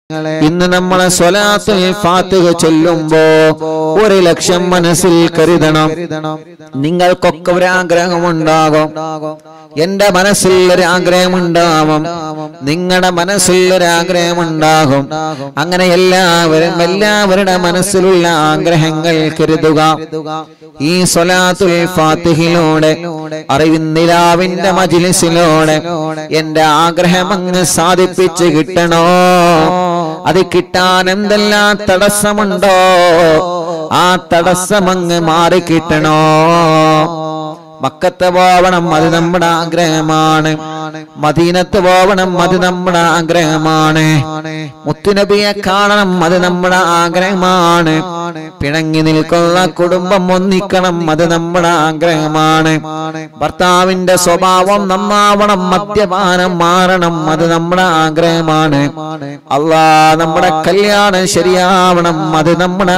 ഇന്ന് നമ്മളെ സ്വലാത്തുൽ ഫാത്തിഹ ചൊല്ലുമ്പോ 1,00,000 മനസ്സിൽ കരുതണം. നിങ്ങൾക്കൊക്കെ ഒരു ആഗ്രഹമുണ്ടാകും. എന്റെ മനസ്സിൽ ഒരു ആഗ്രഹമുണ്ടാകും, നിങ്ങളുടെ മനസ്സിൽ ഒരു ആഗ്രഹമുണ്ടാകും. അങ്ങനെ എല്ലാവരുടെ മനസ്സിലുള്ള ആഗ്രഹങ്ങൾ കരുതുക. ഈ സ്വലാത്തുൽ ഫാത്തിഹിലൂടെ അറിവിന്ദിലാവിന്റെ മജ്ലിസിലൂടെ എന്റെ ആഗ്രഹം അങ്ങ് സാധിപ്പിച്ച് കിട്ടണോ? അത് കിട്ടാൻ എന്തെല്ലാം തടസ്സമുണ്ടോ ആ തടസ്സമങ്ങ് മാറിക്കിട്ടണോ? മക്കത്ത് പോവണം, അത് നമ്മുടെ ആഗ്രഹമാണ്. മദീനത്ത് പോവണം, അത് നമ്മുടെ ആഗ്രഹമാണ്. മുത്തുനബിയെ കാണണം, അത് നമ്മുടെ ആഗ്രഹമാണ്. പിണങ്ങി നിൽക്കുന്ന കുടുംബം ഒന്നിക്കണം, അത് നമ്മുടെ ആഗ്രഹമാണ്. ഭർത്താവിന്റെ സ്വഭാവം നന്നാവണം, മദ്യപാനം മാറണം, അത് നമ്മുടെ ആഗ്രഹമാണ്. അല്ലാ, നമ്മുടെ കല്യാണം ശരിയാവണം, അത് നമ്മുടെ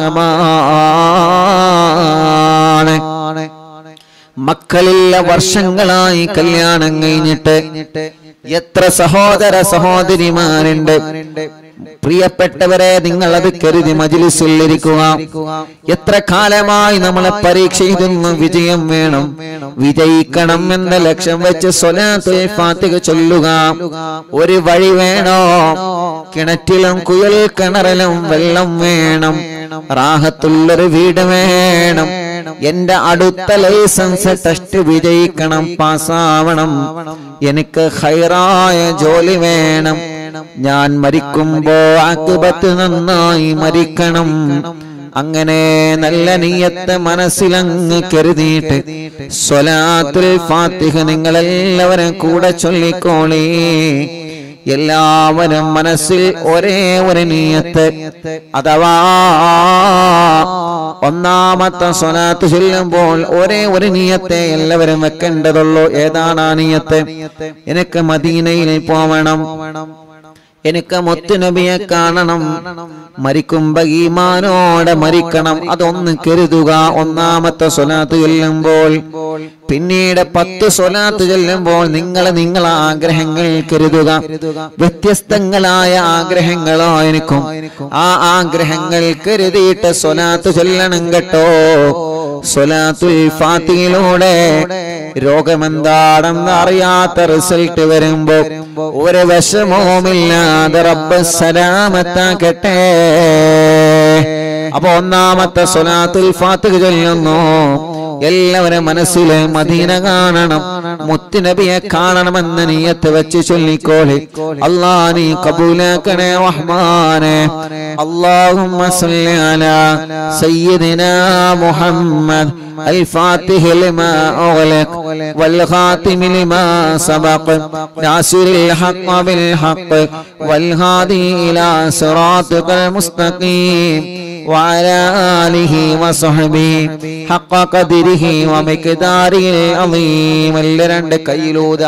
ആഗ്രഹമാണ്. മക്കളില്ല വർഷങ്ങളായി കല്യാണം കഴിഞ്ഞിട്ട് എത്ര സഹോദര സഹോദരിമാരുണ്ട്. പ്രിയപ്പെട്ടവരെ, നിങ്ങൾ അത് കരുതി മജ്ലിസിൽ ഇരിക്കുക. എത്ര കാലമായി നമ്മളെ പരീക്ഷ എഴുതുന്നു, വിജയം വേണം, വിജയിക്കണം എന്ന ലക്ഷ്യം വെച്ച് സ്വലാത്തുൽ ഫാത്തിഹ ചൊല്ലുക. ഒരു വഴി വേണോ? കിണറ്റിലും കുഴൽ കിണറിലും വെള്ളം വേണം, റാഹത്തുള്ളൊരു വീട് വേണം. എന്റെ അടുത്ത ലൈസൻസ് ടെസ്റ്റ് വിജയിക്കണം, പാസ്സാവണം. എനിക്ക് ഖൈറായ ജോലി വേണം. ഞാൻ മരിക്കുമ്പോ ആഖിബത്ത് നന്നായി മരിക്കണം. അങ്ങനെ നല്ല നിയ്യത്ത് മനസ്സിലങ്ങ് കരുതിയിട്ട് സ്വലാത്തുൽ ഫാത്തിഹ നിങ്ങളെല്ലാവരും കൂടെ ചൊല്ലിക്കോളി. എല്ലാവരും മനസ്സിൽ ഒരേ ഒരു നിയ്യത്ത്, അഥവാ ഒന്നാമത്തെ സ്വലാത്ത് ചൊല്ലുമ്പോൾ ഒരേ ഒരു നിയ്യത്തെ എല്ലാവരും വെക്കേണ്ടതുള്ളൂ. ഏതാണ് ആ നിയ്യത്ത്? എനിക്ക് മദീനയിൽ പോവണം, എനിക്ക് മുത്തുനബിയെ കാണണം, മരിക്കുമ്പോ ഈമാനോടെ മരിക്കണം. അതൊന്ന് കരുതുക ഒന്നാമത്തെ സ്വലാത്ത് ചൊല്ലുമ്പോൾ. പിന്നീട് 10 സ്വലാത്ത് ചൊല്ലുമ്പോൾ നിങ്ങളെ ആഗ്രഹങ്ങൾ കരുതുക. വ്യത്യസ്തങ്ങളായ ആഗ്രഹങ്ങളായിരിക്കും. ആ ആഗ്രഹങ്ങൾ കരുതിയിട്ട് സ്വലാത്ത് ചൊല്ലണം കേട്ടോ. സ്വലാത്തുൽ ഫാത്തിഹയിലൂടെ രോഗമെന്താണെന്ന് അറിയാത്ത റിസൾട്ട് വരുമ്പോ ഒരു വിഷമവുമില്ലാതെ റബ്ബ് സലാമത്താക്കട്ടെ. അപ്പൊ ഒന്നാമത്തെ സ്വലാത്തുൽ ഫാത്തിഹ ചൊല്ലുന്നു. എല്ലാവരും മനസ്സിലെ മദീന കാണണം, മുത്തുനബിയെ കാണണമെന്ന് നിയ്യത്ത് വെച്ച് ചൊല്ലിക്കോളി. അല്ലാ, നീ കബൂലാക്കണേ റഹ്മാനെ. അല്ലാഹുമ്മ സ്വല്ലി അലാ സയ്യിദിനാ മുഹമ്മദ് الفاتح لما أغلق والخاتم لما سبق ناصر الحق بالحق والهادي إلى صراطك المستقيم وعلى آله وصحبه حق قدره ومقداره العظيم. രണ്ട് കൈയിലൂത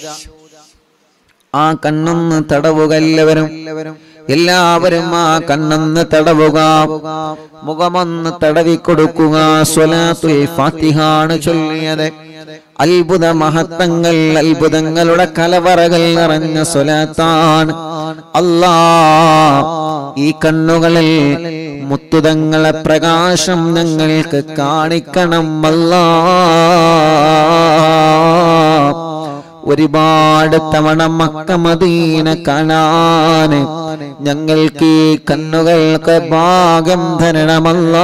ആ കണ്ണൊന്ന് തടവുക. എല്ലാവരും ആ കണ്ണൊന്ന് തടവുക, മുഖമൊന്ന് തടവിക്കൊടുക്കുക. സ്വലാത്തുൽ ഫാത്തിഹാണ് ചൊല്ലിയത്. അത്ഭുത മഹത്വങ്ങൾ, അത്ഭുതങ്ങളുടെ കലവറകൾ നിറഞ്ഞ സ്വലാത്താണ്. അല്ലാ, ഈ കണ്ണുകളിൽ മുത്തുതങ്ങളെ പ്രകാശം ഞങ്ങൾക്ക് കാണിക്കണം. അല്ലാ, ഒരുപാട് തവണ മക്ക മദീന കാണാൻ ഞങ്ങൾക്ക് ഈ കണ്ണുകൾക്ക് ഭാഗ്യം തരണമല്ലാ.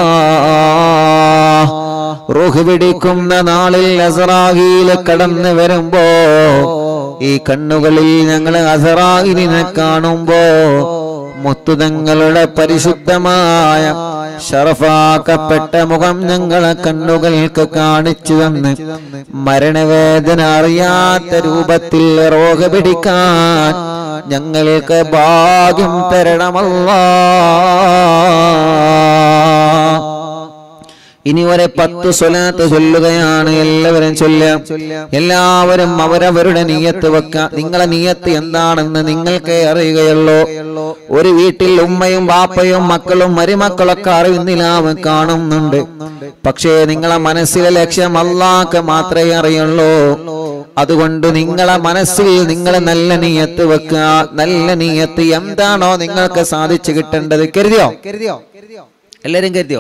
റൂഹ് പിടിക്കുന്ന നാളിൽ അസ്റായീൽ കടന്നു വരുമ്പോ ഈ കണ്ണുകളിൽ ഞങ്ങൾ അസ്റായീലിനെ കാണുമ്പോ മുത്തുതങ്ങളുടെ പരിശുദ്ധമായ ശറഫാക്കപ്പെട്ട മുഖം ഞങ്ങളെ കണ്ണുകൾക്ക് കാണിച്ചു തന്ന് മരണവേദന അറിയാത്ത രൂപത്തിൽ റോഗ പിടിക്കാൻ ഞങ്ങൾക്ക് ഭാഗ്യം തരണമല്ലാ. ഇനി ഒരു 10 സ്വലാത്ത് ചൊല്ലുകയാണ്. എല്ലാവരും ചൊല്ലാം. എല്ലാവരും അവരവരുടെ നിയ്യത്ത് വെക്കാം. നിങ്ങളെ നിയ്യത്ത് എന്താണെന്ന് നിങ്ങൾക്കേ അറിയുകയുള്ളൂ. ഒരു വീട്ടിൽ ഉമ്മയും ബാപ്പയും മക്കളും മരുമക്കളൊക്കെ അറിവിന്നിലാവും കാണുന്നുണ്ട്. പക്ഷേ നിങ്ങളെ മനസ്സിലെ ലക്ഷ്യം അല്ലാഹ്ക്ക് മാത്രമേ അറിയുള്ളൂ. അതുകൊണ്ട് നിങ്ങളെ മനസ്സിൽ നിങ്ങൾ നല്ല നിയ്യത്ത് വെക്കുക. നല്ല നിയ്യത്ത് എന്താണോ നിങ്ങൾക്ക് സാധിച്ചു കിട്ടേണ്ടത് കരുതിയോ? എല്ലാരും കരുതിയോ?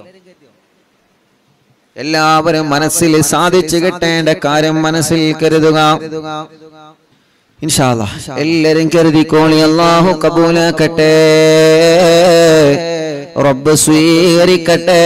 എല്ലാവരും മനസ്സിൽ സാധിച്ചു കിട്ടേണ്ട കാര്യം മനസ്സിൽ കരുതുക. ഇൻഷാ അല്ലാഹ് എല്ലാരും കരുതിക്കോളി. അല്ലാഹു കബൂലാക്കട്ടെ, റബ്ബ് സ്വീകരിക്കട്ടെ.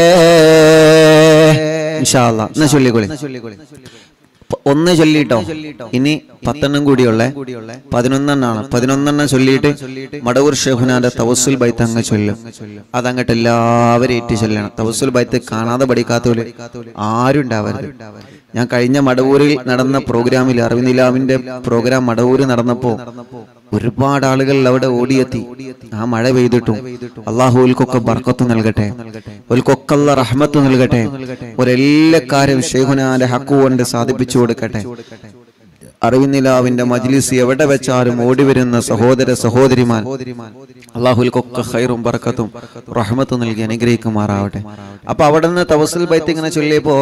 ഇൻഷാ അല്ലാഹ് എന്നാ ചൊല്ലിക്കോളി. ഒന്ന് ചൊല്ലിട്ടോ. ഇനി 10 കൂടിയുള്ള 11 11 ചൊല്ലിയിട്ട് മടവൂർ ഷെയ്ഖുനാന്റെ തവസ്സുൽ ബൈത്ത് അങ്ങ് ചൊല്ലും. അതങ്ങട്ട് എല്ലാവരും ഏറ്റ് ചൊല്ലണം. തവസ്സുൽ ബൈത്ത് കാണാതെ പഠിക്കാത്തവര് ആരും ഉണ്ടാവരുത്. ഞാൻ കഴിഞ്ഞ മടവൂരിൽ നടന്ന പ്രോഗ്രാമിൽ അറിവിനിലാവിന്റെ പ്രോഗ്രാം മടവൂര് നടന്നപ്പോ ഒരുപാട് ആളുകൾ അവിടെ ഓടിയെത്തി. ആ മഴ പെയ്തിട്ടും അള്ളാഹു ഓൽക്കൊക്കെ ബർക്കത്ത് നൽകട്ടെ, ഓൽക്കൊക്കെ അല്ലാഹ് റഹ്മത്ത് നൽകട്ടെ. ഒരെല്ലാ കാര്യം ഷെയ്ഖുനാന്റെ ഹക്ക് കൊണ്ട് സാധിപ്പിച്ചു കൊടുക്കട്ടെ. അറിവിനിലാവിന്റെ മജ്ലിസ് എവിടെ വെച്ചാലും ഓടി വരുന്ന സഹോദര സഹോദരിമാർ അള്ളാഹുൽക്കൊക്കെ ഖൈറും ബർക്കത്തും റഹ്മത്തും നൽകി അനുഗ്രഹിക്കുമാറാവട്ടെ. അപ്പൊ അവിടെ നിന്ന് തവസ്സുൽ ബൈത്ത് ഇങ്ങനെ ചൊല്ലിയപ്പോ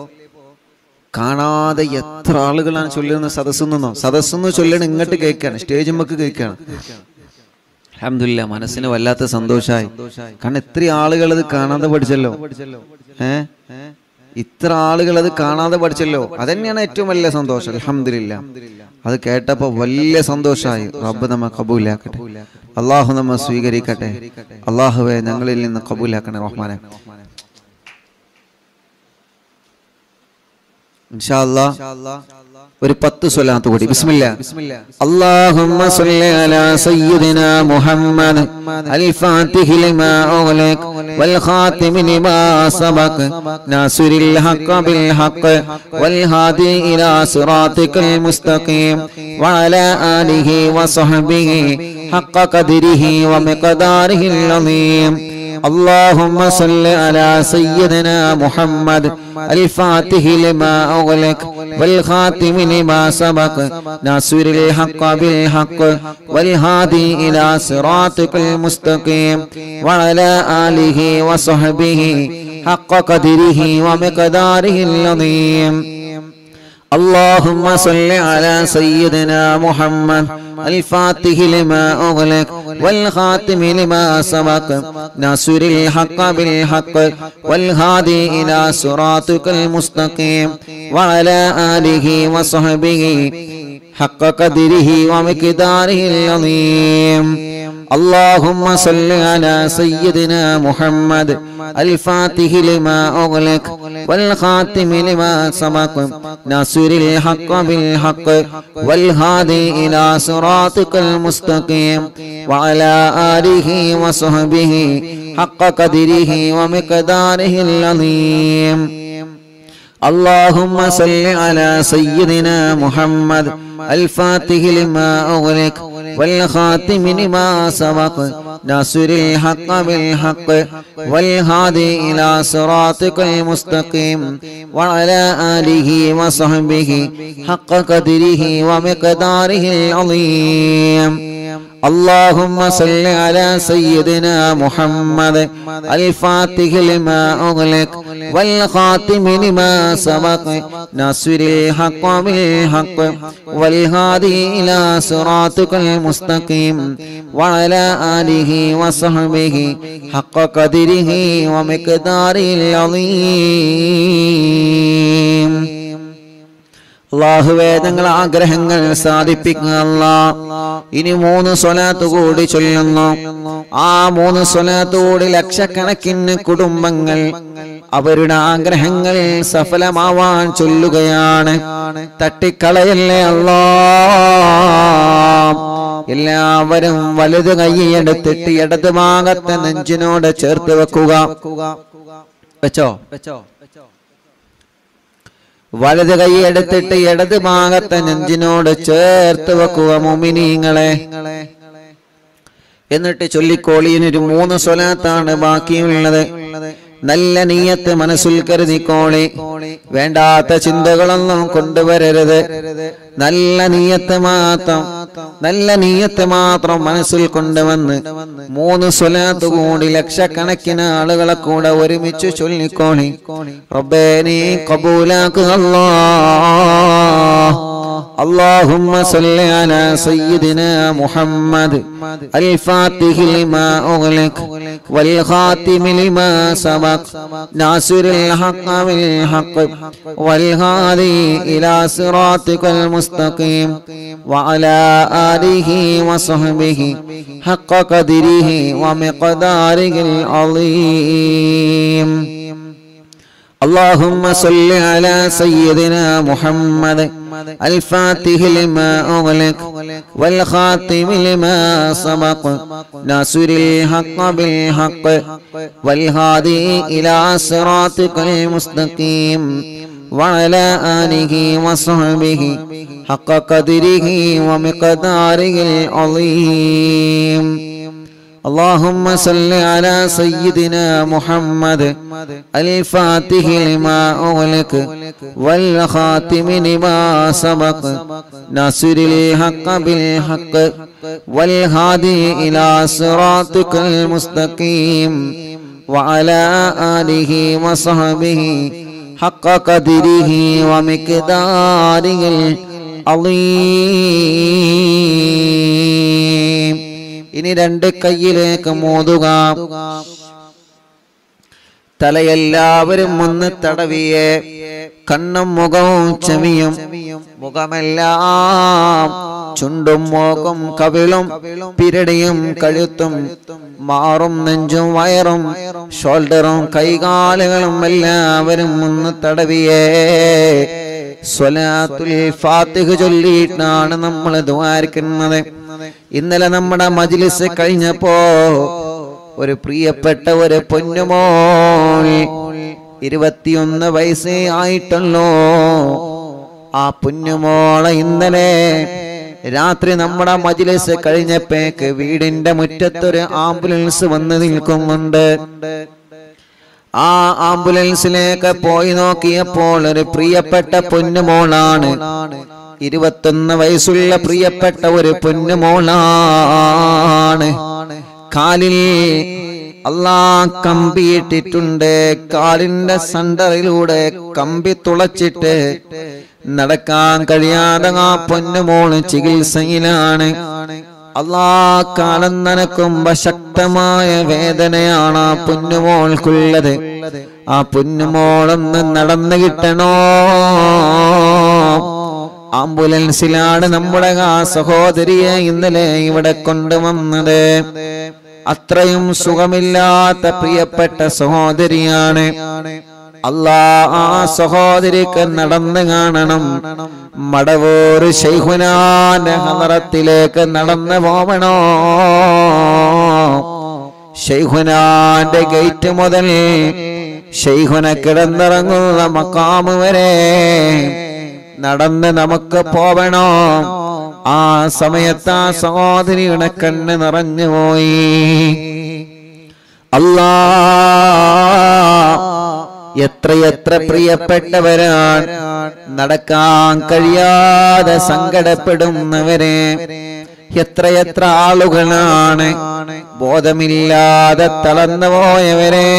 കാണാതെ എത്ര ആളുകളാണ് ചൊല്ലുന്ന സദസ്സെന്ന് ചൊല്ലണ ഇങ്ങോട്ട് കേൾക്കാണ്, സ്റ്റേജുമ്മക്ക് കേൾക്കാണ്. അൽഹംദുലില്ലാഹ് മനസ്സിന് വല്ലാത്ത സന്തോഷമായി. കാരണം ഇത്ര ആളുകൾ അത് കാണാതെ പഠിച്ചല്ലോ. ഇത്ര ആളുകൾ അത് കാണാതെ പഠിച്ചല്ലോ. അതന്നെയാണ് ഏറ്റവും വലിയ സന്തോഷം. അൽഹംദുലില്ലാഹ് അത് കേട്ടപ്പോ വലിയ സന്തോഷമായി. റബ്ബ് നമ്മെ കബൂലാക്കട്ടെ, അള്ളാഹു നമ്മെ സ്വീകരിക്കട്ടെ. അള്ളാഹുവെ ഞങ്ങളിൽ നിന്ന് കബൂലാക്കണേ റഹ്മാനെ. ഇൻഷാ അല്ലാഹ് ഒരു 10 സ്വലാത്ത് കൂടി. ബിസ്മില്ലാ. അല്ലാഹുമ്മ സ്വല്ലി അലാ സയ്യിദിനാ മുഹമ്മദ് അൽ ഫാത്തിഹി ലിമാ ഉഗ്ലിഖ വൽ ഖാതിമി ലിമാ സബഖ നാസിറിൽ ഹഖ് ബിൽ ഹഖ് വൽ ഹാദി ഇലാ സിറാത്തിക്കൽ മുസ്തഖീം വഅലാ ആലിഹി വസഹ്ബിഹി ഹഖ് ഖദ്രിഹി വമിഖ്ദാരിഹിൽ അളീം. اللهم صل على سيدنا محمد الفاتح لما أغلق والخاتم لما سبق ناصر الحق بالحق والهادي إلى صراطك المستقيم وعلى آله وصحبه حق قدره ومقداره العظيم. اللهم صل على سيدنا محمد الفاتح لما أغلق والخاتم لما سبق ناصر الحق بالحق والهادي إلى صراطك المستقيم وعلى آله وصحبه حق قدره ومقداره العظيم. اللهم صل على سيدنا محمد الفاتح لما أغلق والخاتم لما سبق ناصر الحق بالحق والهادي إلى صراطك المستقيم وعلى آله وصحبه حق قدره ومقداره العظيم. اللهم صل على سيدنا محمد الفاتح لما أغلق والخاتم لما سبق ناصر الحق بالحق والهادي إلى صراطك المستقيم وعلى آله وصحبه حق قدره ومقداره العظيم. اللهم صل على سيدنا محمد الفاتح لما أغلق والخاتم لما سبق ناصر الحق بالحق والهادي إلى صراطك المستقيم وعلى آله وصحبه حق قدره ومقداره العظيم. അല്ലാഹുവേ ഞങ്ങളുടെ ആഗ്രഹങ്ങൾ സാധിപ്പിക്കുക അല്ലാഹ്. ഇനി 3 സ്വലാത്ത് കൂടി ചൊല്ലുന്നു. ആ 3 സ്വലാത്ത് കൂടി ലക്ഷക്കണക്കിന് കുടുംബങ്ങൾ അവരുടെ ആഗ്രഹങ്ങൾ സഫലമാവാൻ ചൊല്ലുകയാണ്. തട്ടിക്കളയല്ലേ അല്ലാഹ്. എല്ലാവരും വലത് കൈയെടുത്തിട്ട് ഇടത് ഭാഗത്തെ നെഞ്ചിനോട് ചേർത്ത് വെക്കുക. വെച്ചോ? വലത് കൈ എടുത്തിട്ട് ഇടത് ഭാഗത്തെ നെഞ്ചിനോട് ചേർത്ത് വെക്കുക മുഅ്മിനീങ്ങളെ. എന്നിട്ട് ചൊല്ലിക്കോളിയിനൊരു 3 സ്വലാത്താണ് ബാക്കിയുള്ളത്. നല്ല നിയ്യത്ത് മനസ്സിൽ കരുതിക്കോളി. വേണ്ടാത്ത ചിന്തകളൊന്നും കൊണ്ടുവരരുത്. നല്ല നിയ്യത്ത് മാത്രം മനസ്സിൽ കൊണ്ടുവന്ന് 3 സ്വലാത്ത് കൂടി ലക്ഷക്കണക്കിന് ആളുകളെ കൂടെ ഒരുമിച്ച് ചൊല്ലിക്കോളി. റബ്ബേ നീ ഖബൂലാക്കുക അല്ലാഹ്. اللهم صل على سيدنا محمد الفاتح لما أغلق والخاتم لما سبق ناصر الحق بالحق والهادي إلى صراطك المستقيم وعلى آله وصحبه حق قدره ومقداره العظيم. اللهم صل على سيدنا محمد الفاتح لما أغلق والخاتم لما سبق ناصر الحق بالحق والهادي إلى صراطك المستقيم وعلى آله وصحبه حق قدره ومقداره العظيم. اللهم صل على سيدنا محمد الفاتح لما أغلق والخاتم لما سبق ناصر الحق بالحق والهادي إلى صراطك المستقيم وعلى آله وصحبه حق قدره ومقداره العظيم. ഇനി 2 കൈയിലേക്ക് മോതുക. തലയെല്ലാവരും ഒന്ന് തടവിയേ. കണ്ണും മുഖവും ചെവിയും മുഖമെല്ലാം ചുണ്ടും മൂക്കും കവിളും പിരടിയും കഴുത്തും മാറും നെഞ്ചും വയറും ഷോൾഡറും കൈകാലുകളും എല്ലാവരും ഒന്ന് തടവിയേ. സ്വലാത്തുൽ ഫാത്തിഹ ചൊല്ലിയിട്ടാണ് നമ്മൾ ദുആരിക്കുന്നത്. ഇന്നലെ നമ്മുടെ മജ്ലിസ് കഴിഞ്ഞപ്പോ ഒരു പ്രിയപ്പെട്ട ഒരു പൊന്നുമോൾ 21 വയസ്സേ ആയിട്ടുള്ളൂ. ആ പൊന്നുമോളെ ഇന്നലെ രാത്രി നമ്മുടെ മജ്ലിസ് കഴിഞ്ഞപ്പോഴേക്ക് വീടിന്റെ മുറ്റത്തൊരു ആംബുലൻസ് വന്ന് നിൽക്കുന്നുണ്ട്. ആ ആംബുലൻസിലേക്ക് പോയി നോക്കിയപ്പോൾ ഒരു പ്രിയപ്പെട്ട പൊന്നുമോളാണ്. 21 വയസ്സുള്ള പ്രിയപ്പെട്ട ഒരു പൊന്നുമോളാണ്. കാലിൽ അല്ലാഹ് കമ്പിയിട്ടിട്ടുണ്ട്. കാലിന്റെ സെന്ററിലൂടെ കമ്പി തുളച്ചിട്ട് നടക്കാൻ കഴിയാതെ ആ പൊന്നുമോള് ചികിത്സയിലാണ്. അല്ലാഹ് കാലം നനക്കുമ്പോ ശക്തമായ വേദനയാണ് ആ പൊന്നുമോൾക്കുള്ളത്. ആ പൊന്നുമോളൊന്ന് നടന്നു കിട്ടണോ. ആംബുലൻസിലാണ് നമ്മുടെ ആ സഹോദരിയെ ഇന്നലെ ഇവിടെ കൊണ്ടുവന്നത്. അത്രയും സുഖമില്ലാത്ത പ്രിയപ്പെട്ട സഹോദരിയാണ്. അല്ലാഹ് ആ സഹോദരിക്ക് നടന്നു കാണണം. മടവൂർ ശൈഖുനാന്റെ ഹളറത്തിലേക്ക് നടന്നു പോവണോ. ശൈഖുനാന്റെ ഗേറ്റ് മുതൽ ശൈഖുന കിടന്നിറങ്ങുന്ന മഖാം വരെ നടന്ന് നമുക്ക് പോവണോ. ആ സമയത്ത് ആ സഹോദരിയുടെ കണ്ണ് നിറഞ്ഞുപോയി. അല്ലാഹ് എത്രയെത്ര പ്രിയപ്പെട്ടവരാണ് നടക്കാൻ കഴിയാതെ സങ്കടപ്പെടുന്നവരെ. എത്രയെത്ര ആളുകളാണ് ബോധമില്ലാതെ തളർന്നു പോയവരെ.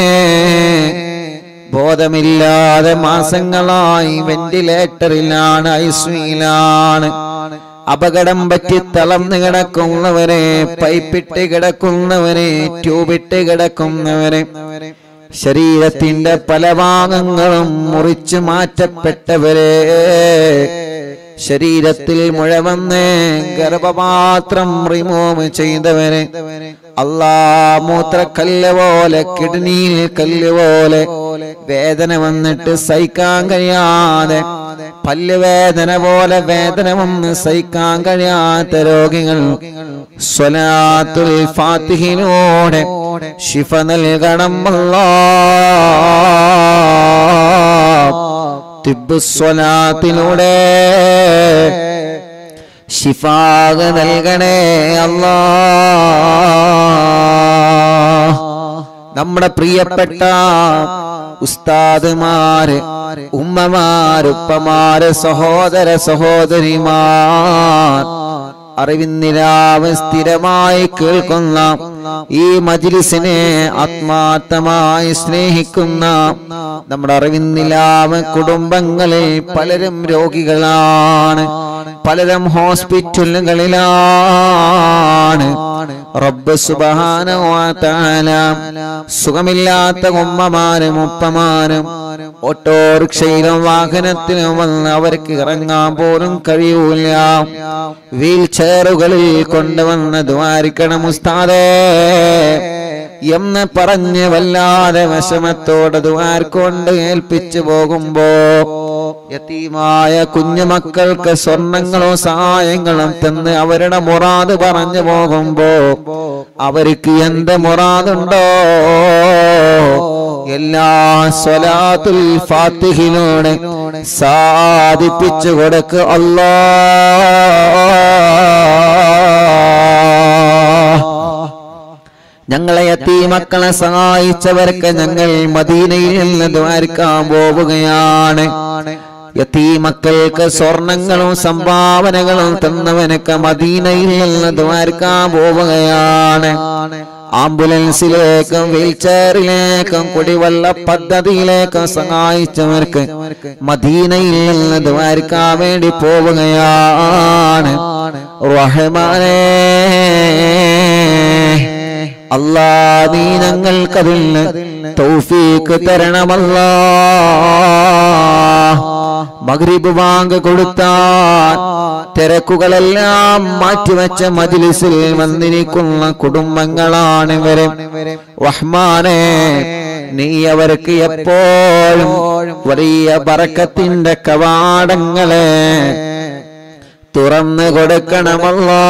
ബോധമില്ലാതെ മാസങ്ങളായി വെന്റിലേറ്ററിലാണ്, ഐസിയുലാണ്. അപകടം പറ്റി തളർന്നു കിടക്കുന്നവരെ, പൈപ്പിട്ട് കിടക്കുന്നവരെ, ട്യൂബിട്ട് കിടക്കുന്നവരെ, ശരീരത്തിന്റെ പല ഭാഗങ്ങളും മുറിച്ചു മാറ്റപ്പെട്ടവരെ, ശരീരത്തിൽ മുഴ വന്ന് ഗർഭപാത്രം റിമൂവ് ചെയ്തവരെ, അല്ലാഹ് മൂത്രക്കല്ല് പോലെ, കിഡ്നിയിൽ കല്ല് പോലെ വേദന വന്നിട്ട് സഹിക്കാൻ കഴിയാതെ, പല്ലുവേദന പോലെ വേദന വന്ന് സഹിക്കാൻ കഴിയാത്ത രോഗികൾ സ്വലാത്തുൽ ഫാത്തിഹിലൂടെ ശിഫ നൽകണം അല്ലാഹ്. തിബ്ബുസ്വലാത്തിലൂടെ ശിഫാ നൽകണേ അല്ലാഹ്. നമ്മുടെ പ്രിയപ്പെട്ട ഉസ്താദുമാര്, ഉമ്മമാര്, ഉപ്പമാര്, സഹോദര സഹോദരിമാർ, അറിവിന്നിലാവ് സ്ഥിരമായി കേൾക്കുന്ന ഈ മജ്ലിസിനെ ആത്മാർത്ഥമായി സ്നേഹിക്കുന്ന നമ്മുടെ അറിവിന്നിലാവ് കുടുംബങ്ങളിൽ പലരും രോഗികളാണ്, പലരും ഹോസ്പിറ്റലുകളിലാണ്. റബ്ബ് സുബ്ഹാനഹു വ തആല സുഖമില്ലാത്ത ഉമ്മമാരും ഉപ്പമാരും ഓട്ടോറിക്ഷയിലും വാഹനത്തിലും വന്ന് അവർക്ക് ഇറങ്ങാൻ പോലും കഴിയൂല, വീൽ ചെയറുകളിൽ കൊണ്ടുവന്ന് ദ്വാരിക്കണം ഉസ്താദേ എന്ന് പറഞ്ഞ് വല്ലാതെ വിഷമത്തോടെ ദ്വാർക്കൊണ്ട് ഏൽപ്പിച്ചു പോകുമ്പോ യതീമായ കുഞ്ഞുമക്കൾക്ക് സ്വർണങ്ങളും സഹായങ്ങളും തന്ന് അവരുടെ മുറാദ് പറഞ്ഞു പോകുമ്പോ അവർക്ക് എന്ത് മുറാദുണ്ടോ എല്ലാ സ്വലാത്തുൽ ഫാത്തിഹിനോട് സാധിപ്പിച്ചു കൊടുക്ക് അല്ലാഹ്. ഞങ്ങളെ യതീമക്കളെ സഹായിച്ചവർക്ക് ഞങ്ങൾ മദീനയിൽ നിന്ന് ദ്വാരക്കാൻ പോവുകയാണ്. യതീമക്കൾക്ക് സ്വർണങ്ങളും സംഭാവനകളും തന്നവനൊക്കെ മദീനയിൽ നിന്ന് ദ്വാരക്കാൻ പോവുകയാണ്. ആംബുലൻസിലേക്കും വീൽചെയറിലേക്കും കുടിവെള്ള പദ്ധതിയിലേക്കും സഹായിച്ചവർക്ക് മദീനയിൽ നിന്ന് ദ്വാരക്കാൻ വേണ്ടി പോവുകയാണ്. റഹ്മാനേ അല്ലാ, നീ ഞങ്ങൾക്കതിന് തൗഫീഖ് തരണമല്ലാ. മഗ്രിബ് ബാങ്ക് കൊടുത്താൽ തിരക്കുകളെല്ലാം മാറ്റിവെച്ച മജ്ലിസിൽ വന്നിരിക്കുന്ന കുടുംബങ്ങളാണ് ഇവര്. റഹ്മാനേ, നീ അവർക്ക് എപ്പോഴും വലിയ ബറക്കത്തിന്റെ കവാടങ്ങളെ തുറന്നു കൊടുക്കണമല്ലാ.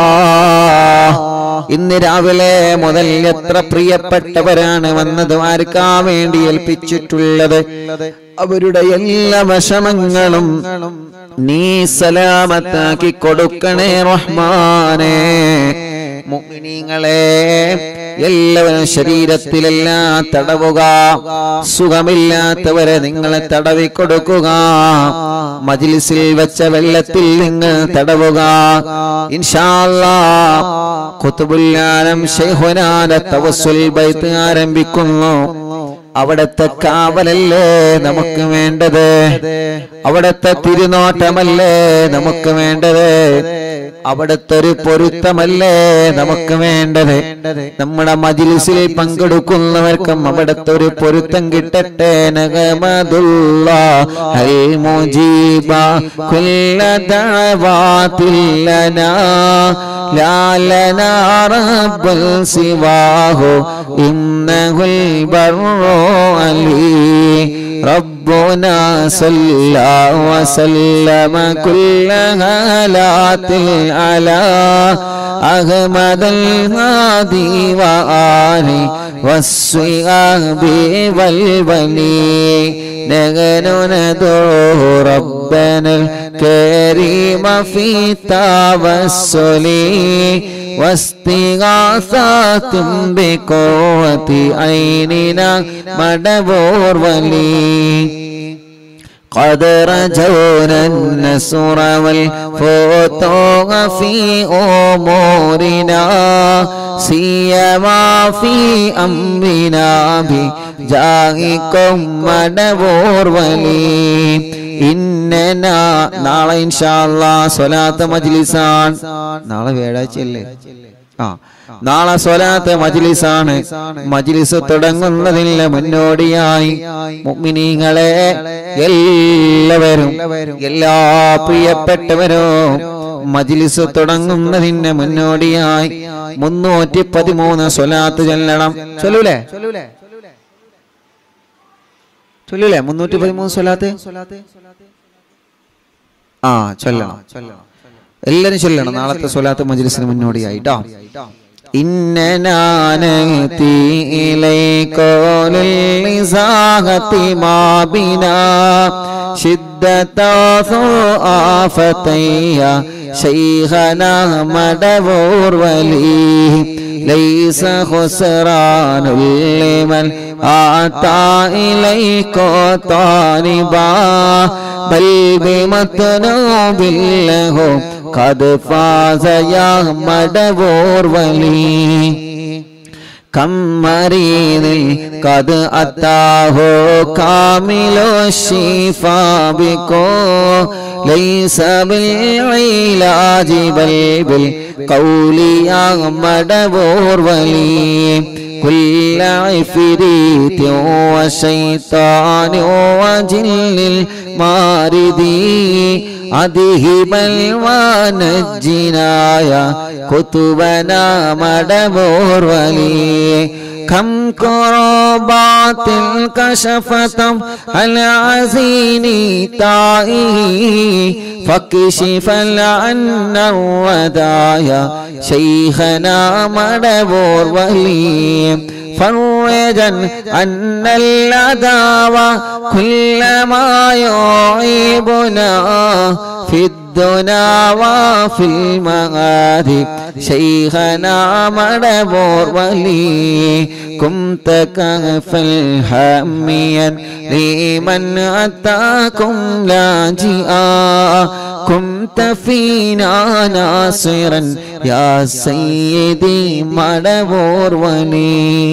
ഇന്ന് രാവിലെ മുതൽ എത്ര പ്രിയപ്പെട്ടവരാണ് വന്ന് ദ്വാരക്കാൻ വേണ്ടി ഏൽപ്പിച്ചിട്ടുള്ളത്. അവരുടെ എല്ലാ വിഷമങ്ങളും നീ സലാമത്താക്കി കൊടുക്കണേ റഹ്മാനേ. മുഅ്മിനീങ്ങളെ എല്ലാവരും ശരീരത്തിലെല്ലാം തടവുക, സുഖമില്ലാത്തവരെ നിങ്ങളെ തടവി കൊടുക്കുക, മജ്ലിസിൽ വെച്ച വെള്ളത്തിൽ നിങ്ങൾ തടവുക. ഇൻഷാ അല്ലാഹ് ഖുത്ബുൽ ആലം ശൈഖുനാന്റെ തവസ്സുൽ ബൈത്ത് ആരംഭിക്കുന്നു. അവിടത്തെ കാവലല്ലേ നമുക്ക് വേണ്ടത്, അവിടത്തെ തിരുനോട്ടമല്ലേ നമുക്ക് വേണ്ടത്, അവിടത്തെ ഒരു പൊരുത്തമല്ലേ നമുക്ക് വേണ്ടത്. നമ്മുടെ മജ്ലിസിൽ പങ്കെടുക്കുന്നവർക്കും അവിടത്തെ ഒരു പൊരുത്തം കിട്ടട്ടെ. നഗമദുല്ലാഹൽ മുജീബ കുല്ല ദഅവാതിൽ ലനാ ലാ ലനാ റബ്ബുൽ സിവാഹു ഇന്നഹുൽ ബർറു അലി ربنا صلى وسلم كل هالات على أحمد الهادي وآله والصحاب والولي نحن ندعو ربنا الكريم في التوسل واستغاثة بقوة عيننا مدبور ولي قد رجونا النصر والفتوح في أمورنا سيما في أمرنا بجاهكم مدبور ولي إننا നാളെ ഇൻഷാ അല്ലാഹ് സ്വലാത്ത് മജ്ലിസാണ്. നാളെ വ്യാഴാഴ്ചയല്ലേ? നാളെ സ്വലാത്ത് മജ്ലിസാണ്. മജ്ലിസ് തുടങ്ങുന്നതിന് മുന്നോടിയായി മുഅ്മിനീങ്ങളെ എല്ലാവരും, എല്ലാ പ്രിയപ്പെട്ടവരും മജ്ലിസ് തുടങ്ങുന്നതിന് മുന്നോടിയായി 313 സ്വലാത്ത് ചൊല്ലണം. ചൊല്ലൂലേ? 313 സ്വലാത്ത് ചൊല്ലണം. എല്ലാരും ചൊല്ലണം നാളത്തെ സ്വലാത്ത് മജ്ലിസിന് മുന്നോടിയായിട്ടോ. إننا نأتي إليكم للإزاحة ما بنا شدة آفتي شيخنا مدبور ولي ليس خسران لمن آتى إليك طالبا بل بمطلوب له قد فاز يا مدبور ولي كم مريض قد أتاه كامل الشفاء بكو ليس بالعلاج بل بالقول يا مدبور ولي كل عفريت وشيطان وجن الماردي أذهبا ونجنا يا كتبنا مدبور ولي كم كربات كشفت العزين طائه فكشف عنا الودايا شيخنا مدبور ولي فرجا عن العداوة كل ما يعيبنا في الدنا وفي المغاد شيخنا مدبور ولي كنت كهفا حاميا لمن أتاكم لاجئا كنت فينا ناصرا يا سيدي مدبور ولي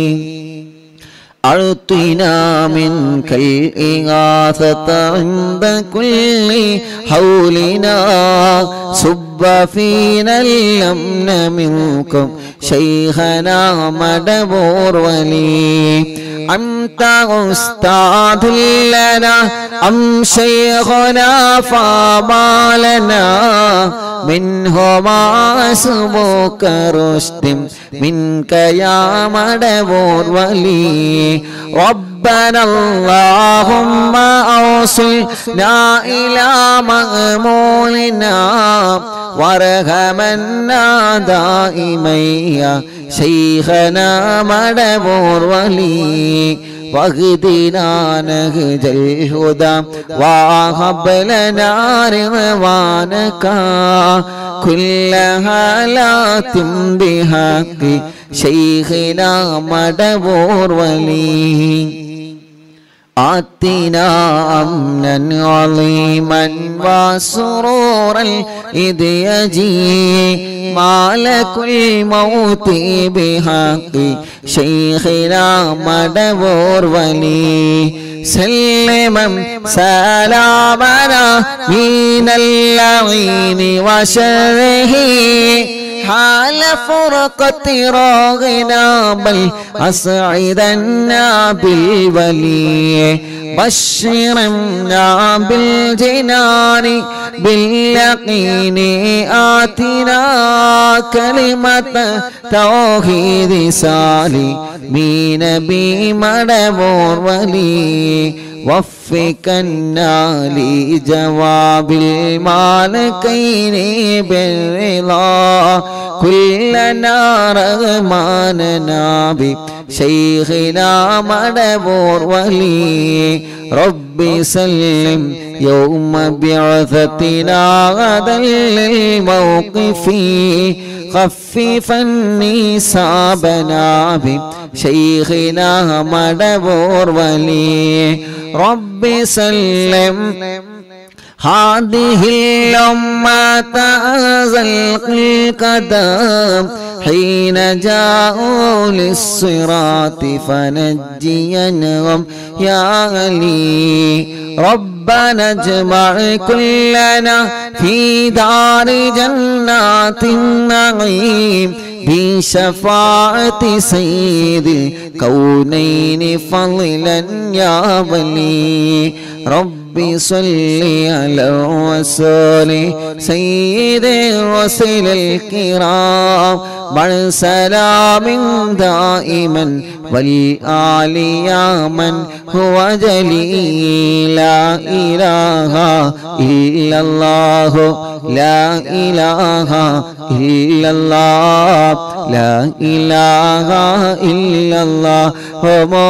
أعطنا منك الإغاثة عند كل حولنا صب فينا الأمن منكم شيخنا مدبور ولي أنت أستاذ لنا أم شيخنا فما لنا منهما اسمك رشد منك يا مدبور ولي ربنا اللهم أوصلنا إلى مأمولنا وارحمنا دائما يا شيخنا مدبور ولي واهدنا نهج الهدى وهب لنا رضوانك كل حالات بحق شيخنا مدبور ولي آتنا أمنا عظيما وسرورا إذ يجي مالك الموت بحق شيخنا مدبور ولي سلما سلامنا من اللعين وشره حال فرقة راغنا بل أسعدنا بالولي بشرنا بالجنان باليقين آتنا كلمة توحيد سالمين بمدبور ولي وفقنا لجواب المالكين بالرضا كلنا رغماننا بشيخنا مدبور ولي ربي سلم يوم بعثتنا غدا للموقف خففا نسابنا بشيخنا مدبور ولي ربي سلم هذه الأمة أزلق القدم حين جاءوا للصراط فنجينهم يا علي ربنا اجمع كلنا في دار جنات النعيم بشفاعة سيد الكونين فضلا يا ولي ربي صل على رسول سيد الرسل الكرام مع سلام دائما والآل يا من هو جليل لا إله إلا الله لا إله إلا الله لا إله إلا الله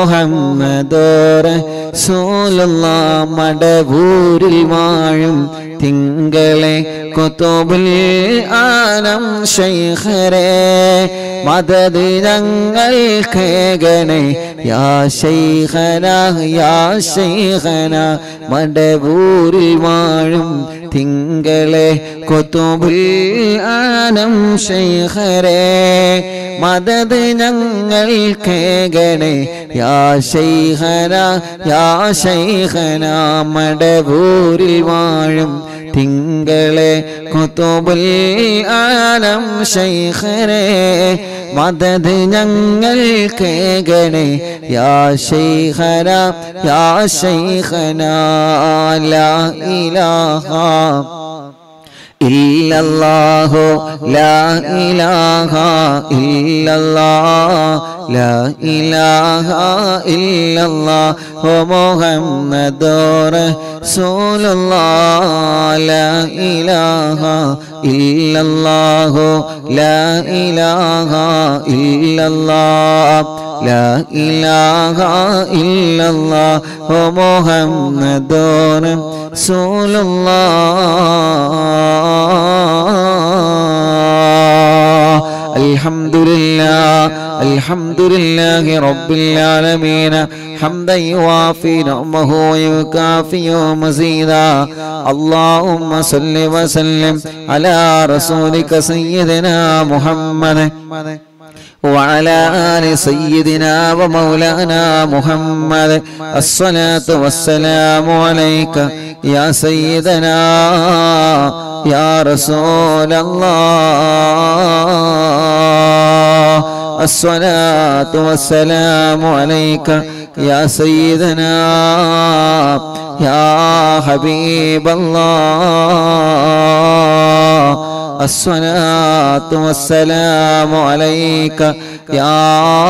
محمد رسول الله മടവൂരിൽ വാഴും തിങ്കളെ കുതുബുൽ ആലം ശൈഖരേ മദദ് ഞങ്ങൾക്കേകണേ യാ ശൈഖനാ യാ ശൈഖനാ മടവൂരിൽ വാഴും തിങ്കളെ കുതുബുൽ ആലം ശൈഖരേ മദദ് ഞങ്ങൾക്കേകണേ യാ ശൈഖനാ യാ ശൈഖനാ മടവൂരിൽ വാഴും തിങ്കളെ കുതുബുൽ ആലം ശൈഖരേ മദദ് ഞങ്ങൾക്കേകണേ യാ ശൈഖനാ യാ ശൈഖനാ ലാ ഇലാഹ ഇല്ലല്ലാഹു ലാ ഇലാഹ ഇല്ലല്ലാഹ് ലാ ഇലാഹ ഇല്ലല്ലാഹു മുഹമ്മദുർ റസൂലുള്ളാഹ് ലാ ഇലാഹ ഇല്ലല്ലാഹു ലാ ഇലാഹ ഇല്ലല്ലാഹ് ലാ ഇലാഹ ഇല്ലല്ലാഹു മുഹമ്മദുർ റസൂലുള്ളാഹ് അൽഹംദുലില്ലാഹി റബ്ബിൽ ആലമീൻ ഹംദൻ യുവാഫി നിഅമഹു വയുകാഫി മസീദാ അല്ലാഹുമ്മ സല്ലി വസല്ലിം അലാ റസൂലിക സയ്യിദിനാ മുഹമ്മദ് وعلى آل سيدنا ومولانا محمد الصلاة والسلام عليك يا سيدنا يا رسول الله الصلاة والسلام عليك يا سيدنا يا حبيب الله الصلاة والسلام عليك يا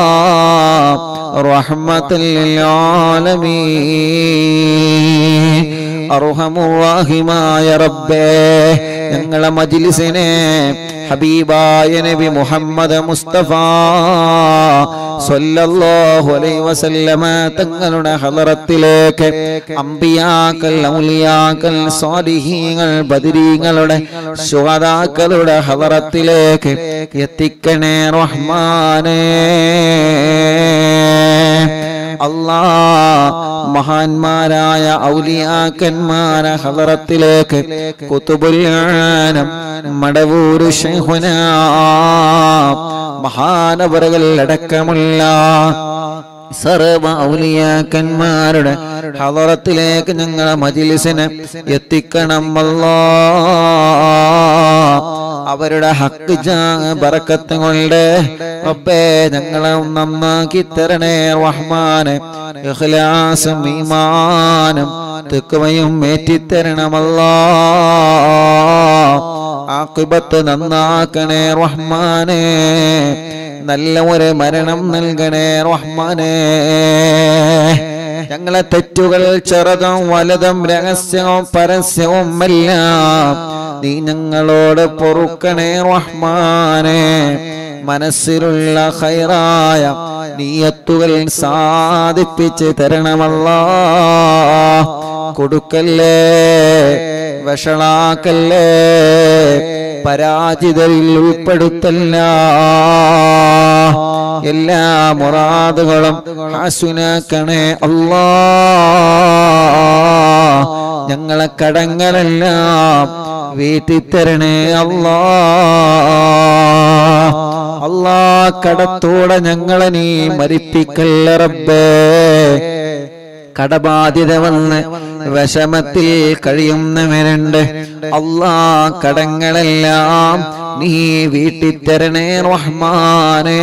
رحمة للعالمين അർഹമുറാഹിമായ റബ്ബേ ഞങ്ങളെ മജ്ലിസിനെ ഹബീബായ നബി മുഹമ്മദ് മുസ്തഫ സ്വല്ലല്ലാഹു അലൈഹി വസല്ലമ തങ്ങളുടെ ഹളറത്തിലേക്ക് അംബിയാക്കൾ ഔലിയാക്കൾ സ്വാലിഹീങ്ങൾ ബദരീങ്ങളുടെ ശുഹദാക്കളുടെ ഹളറത്തിലേക്ക് എത്തിക്കണേ റഹ്മാനേ അല്ലാഹ് മഹാന്മാരായ ഔലിയാക്കന്മാരെ ഹളറത്തിലേക്ക് കുതുബുൽ ആലം മടവൂർ ശൈഖുനാ മഹാനവറുകൾ അടക്കമുള്ള സർവ ഔലിയാക്കന്മാരുടെ ഹളറത്തിലേക്ക് ഞങ്ങളെ മജ്ലിസിനെ എത്തിക്കണം അല്ലാഹ് അവരുടെ ഹക്ക് ബറക്കത്ത് കൊണ്ട് റബ്ബേ ഞങ്ങളെ നന്നാക്കി തരണേ റഹ്മാനെ ഇഖ്ലാസും ഈമാനും തഖ്വയും ഏറ്റിത്തരണം അല്ലാഹ് ആഖിബത്ത് നന്നാക്കണേ റഹ്മാനെ നല്ല ഒരു മരണം നൽകണേ റഹ്മാനെ ഞങ്ങളെ തെറ്റുകൾ ചെറുതും വലുതും രഹസ്യവും പരസ്യവും എല്ലാം നീ ഞങ്ങളോട് പൊറുക്കണേ റഹ്മാനെ മനസ്സിലുള്ള ഖൈറായ നിയത്തുകൾ സാധിപ്പിച്ച് തരണമല്ലാഹ് കൊടുക്കല്ലേ വഷളാക്കല്ലേ പരാജിതരിൽ ഉൾപ്പെടുത്തല്ല എല്ലാ മുറാദുകളും ഹാസുനാക്കണേ അല്ലാഹ് ഞങ്ങളെ കടങ്ങളെല്ലാം വീട്ടിത്തരണേ അല്ലാഹ് അല്ലാഹ് കടത്തോടെ ഞങ്ങളെ നീ മരിപ്പിക്കല്ല റബ്ബേ കടബാധ്യത വന്ന് വിഷമത്തിൽ കഴിയുന്നവരുണ്ട് അല്ലാഹ് കടങ്ങളെല്ലാം നീ വീട്ടിത്തരണേ റഹ്മാനേ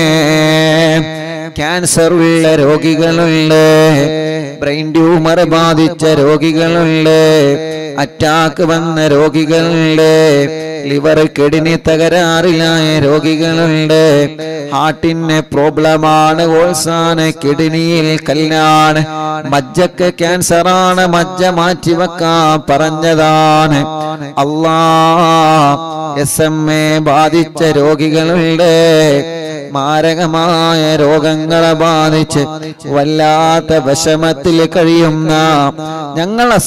ക്യാൻസർ ഉള്ള രോഗികളുണ്ട് ബ്രെയിൻ ട്യൂമർ ബാധിച്ച രോഗികളുണ്ട് അറ്റാക്ക് വന്ന രോഗികളുണ്ട് ലിവർ കിഡ്നി തകരാറിലായ രോഗികളുണ്ട് ഹാർട്ടിന് പ്രോബ്ലമാണ് ഓൾസാണ് കിഡ്നിയിൽ കല്ലാണ് മജ്ജക്ക് ക്യാൻസറാണ് മജ്ജ മാറ്റിവെക്കാൻ പറഞ്ഞതാണ് അല്ലാഹ് SMA ബാധിച്ച രോഗികളുണ്ട് മാരകമായ രോഗങ്ങളെ ബാധിച്ച് വല്ലാത്ത വിഷമത്തിൽ കഴിയുന്ന ഞങ്ങളെ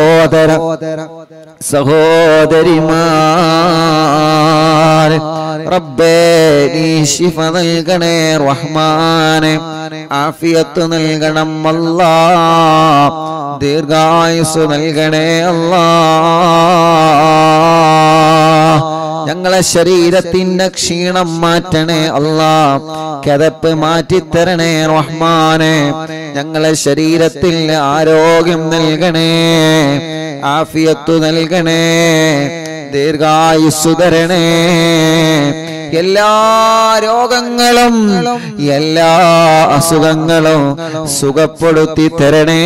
സഹോദരിമാർ റബ്ബേ നീ ശിഫ നൽകണേ റഹ്മാനെ ആഫിയത്ത് നൽകണം അല്ലാഹ് ദീർഘായുസ്സ് നൽകണേ അല്ലാഹ് ഞങ്ങളെ ശരീരത്തിന്റെ ക്ഷീണം മാറ്റണേ അല്ലാഹ് കിതപ്പ് മാറ്റിത്തരണേ റഹ്മാനെ ഞങ്ങളെ ശരീരത്തിൽ ആരോഗ്യം നൽകണേ ആഫിയത്ത് നൽകണേ ദീർഘായുസ്സ് തരണേ എല്ലാ രോഗങ്ങളും എല്ലാ അസുഖങ്ങളും സുഖപ്പെടുത്തി തരണേ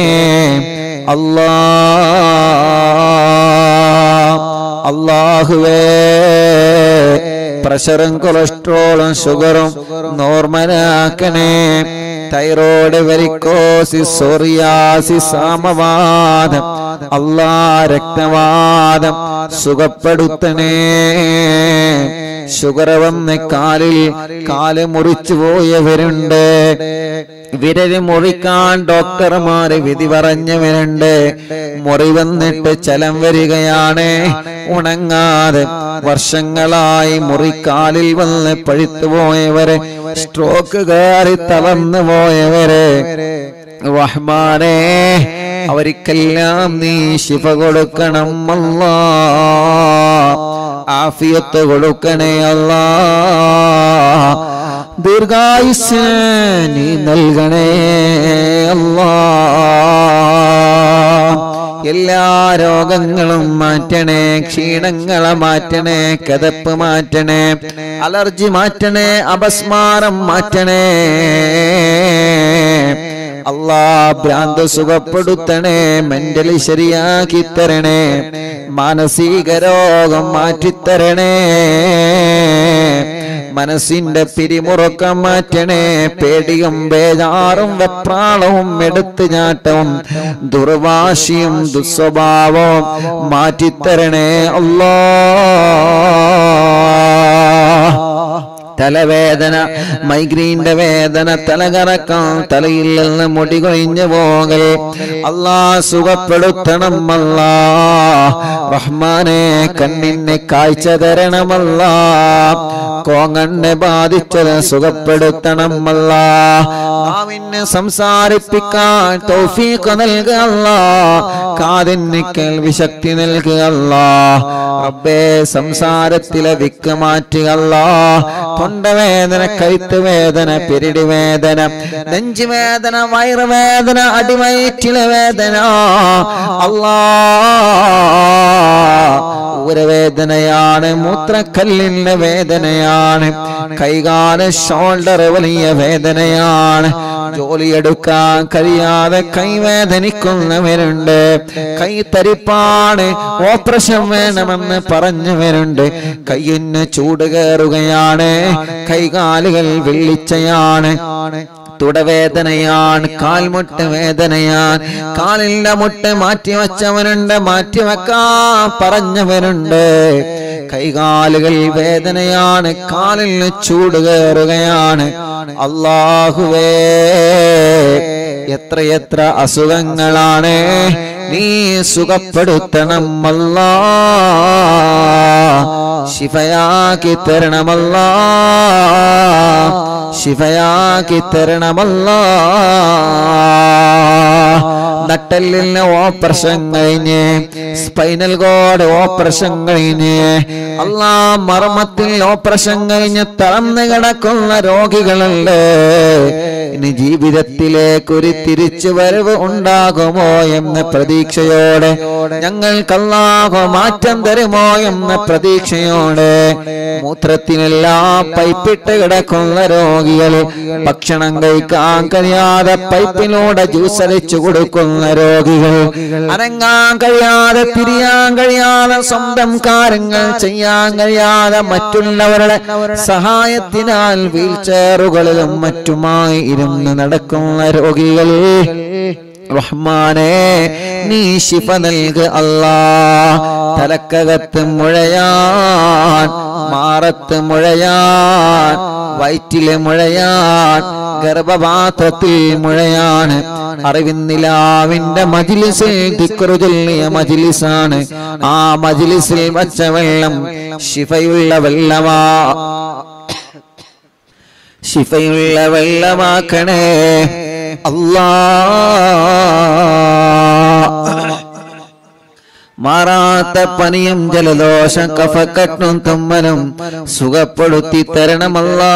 അല്ലാഹുവേ പ്രഷറും കൊളസ്ട്രോളും ഷുഗറും നോർമലാക്കണേ തൈറോയ്ഡ് വെരിക്കോസിസ് സോറിയാസിസ് ആമവാദം രക്തവാദം സുഖപ്പെടുത്തണേ ഷുഗർ വന്ന് കാല് മുറിച്ചു പോയവരുണ്ട് വിരല് മുറിക്കാൻ ഡോക്ടർമാര് വിധി പറഞ്ഞവരുണ്ട് മുറി വന്നിട്ട് ചലം വരികയാണ് ഉണങ്ങാതെ വർഷങ്ങളായി മുറിക്കാലിൽ വന്ന് പഴുത്തു പോയവരെ സ്ട്രോക്ക് കയറി തളർന്നു പോയവരെ റഹ്മാനേ അവർക്കെല്ലാം നീ ശിഫ കൊടുക്കണം അല്ലാഹ് ആഫിയത്ത് കൊടുക്കണേ അല്ലാഹ് ദീർഘായുസ്സ് നീ നൽകണേ അല്ലാഹ് എല്ലാ രോഗങ്ങളും മാറ്റണേ ക്ഷീണങ്ങളെ മാറ്റണേ കിതപ്പ് മാറ്റണേ അലർജി മാറ്റണേ അപസ്മാരം മാറ്റണേ അല്ലാഹ് ഭ്രാന്ത് സുഖപ്പെടുത്തണേ മെന്റലി ശരിയാക്കി തരണേ മാനസിക രോഗം മാറ്റിത്തരണേ മനസ്സിന്റെ പിരിമുറുക്കം മാറ്റണേ പേടിയും ബേജാറും വെപ്രാളവും എടുത്തുചാട്ടവും ദുർവാശിയും ദുസ്വഭാവവും മാറ്റിത്തരണേ അല്ലാഹ് തലവേദന മൈഗ്രീന്റെ വേദന തലകറക്കം തലയിൽ നിന്ന് മുടി കൊഴിഞ്ഞു പോകൽ അല്ലാഹ് സുഖപ്പെടുത്തണം അല്ലാഹ് റഹ്മാനെ കണ്ണിന് കാഴ്ച തരണം അല്ലാഹ് കോങ്ങണ്ണെ ബാധിച്ചത് സുഖപ്പെടുത്തണം അല്ലാഹ് നാവിന് സംസാരിപ്പിക്കാൻ തൗഫീഖ് നൽകുക അല്ലാഹ് കാതിന് കേൾവി ശക്തി നൽകുക അല്ലാഹ് റബ്ബേ സംസാരത്തിലെ വിക്ക് മാറ്റുക അല്ലാഹ് തൊണ്ടവേദന കഴുത്ത് വേദന പെരിടി വേദന നെഞ്ചുവേദന വയറുവേദന അടിവയറ്റിലെ വേദന അല്ലാഹ് ഊരവേദനയാണ് മൂത്രക്കല്ലിന്റെ വേദനയാണ് കൈകാല ഷോൾഡർ വലിയ വേദനയാണ് ജോലിയെടുക്കാൻ കഴിയാതെ കൈവേദനിക്കുന്നവരുണ്ട് കൈ തരിപ്പാണ് ഓപ്പറേഷൻ വേണമെന്ന് പറഞ്ഞവരുണ്ട് കയ്യിന് ചൂട് കയറുകയാണ് കൈകാലുകൾ വെള്ളിച്ചയാണ് തുടവേദനയാണ് കാൽമുട്ട് വേദനയാണ് കാലിന്റെ മുട്ട് മാറ്റിവെച്ചവനുണ്ട് മാറ്റിവെക്കാൻ പറഞ്ഞവരുണ്ട് കൈകാലുകൾ വേദനയാണ് കാലിന് ചൂട് കയറുകയാണ് അല്ലാഹുവേ എത്രയെത്ര അസുഖങ്ങളാണ് നീ സുഖപ്പെടുത്തണം അല്ലാഹ് ശിഫയാക്കി തരണം അല്ലാഹ് ശിഫയാക്കി തരണം അല്ലാഹ് നട്ടെല്ലിന് ഓപ്പറേഷൻ കഴിഞ്ഞ് സ്പൈനൽ കോഡ് ഓപ്പറേഷൻ കഴിഞ്ഞ് അല്ലാഹ് മർമ്മത്തിൽ ഓപ്പറേഷൻ കഴിഞ്ഞ് തളർന്നു കിടക്കുന്ന രോഗികളുണ്ട് ഇനി ജീവിതത്തിലേക്ക് ഒരു തിരിച്ചുവരവ് ഉണ്ടാകുമോ എന്ന പ്രതീക്ഷയോടെ ഞങ്ങൾക്ക് അല്ലാഹു മാറ്റം തരുമോ എന്ന പ്രതീക്ഷയോടെ മൂത്രത്തിനെല്ലാം പൈപ്പിട്ട് കിടക്കുന്ന രോഗികൾ ഭക്ഷണം കഴിക്കാൻ കഴിയാതെ പൈപ്പിലൂടെ ജ്യൂസ് അടിച്ചു കൊടുക്കുന്ന രോഗികൾ അനങ്ങാൻ കഴിയാതെ തിരിയാൻ കഴിയാതെ സ്വന്തം കാര്യങ്ങൾ ചെയ്യാൻ കഴിയാതെ മറ്റുള്ളവരുടെ സഹായത്തിനാൽ വീൽ ചെയറുകളിലും മറ്റുമായി ഇരുന്ന് നടക്കുന്ന രോഗികൾ റഹ്മാനേ നീ ശിഫ നൽക് അല്ലാ. തലക്കകത്ത് മുഴയാൻ, മാറത്ത് മുഴയാൻ, വയറ്റിലെ മുഴയാൻ, ഗർഭപാത്രത്തിൽ മുഴയാണ്. അറിവിന്നിലാവിന്റെ മജ്ലിസിൽ ദിക്റ് ചൊല്ലിയ മജ്ലിസാണ്. ആ മജ്ലിസിൽ വച്ച വെള്ളം ശിഫയുള്ള വെള്ളമാ, ശിഫയുള്ള വെള്ളമാക്കണേ അല്ലാ. മാറാത്ത പനിയും ജലദോഷം കഫക്കെട്ടും തുമ്മലും സുഖപ്പെടുത്തി തരണമല്ലാ.